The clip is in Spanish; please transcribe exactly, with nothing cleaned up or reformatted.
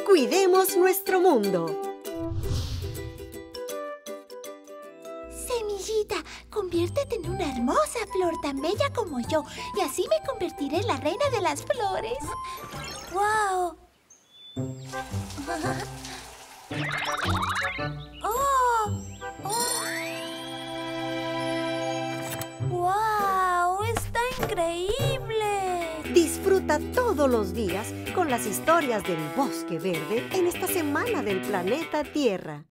Cuidemos nuestro mundo. Semillita, conviértete en una hermosa flor tan bella como yo y así me convertiré en la reina de las flores. ¡Wow! ¡Oh! ¡Oh! ¡Wow! ¡Está increíble! Disfruta todos los días con las historias del Bosque Verde en esta semana del planeta Tierra.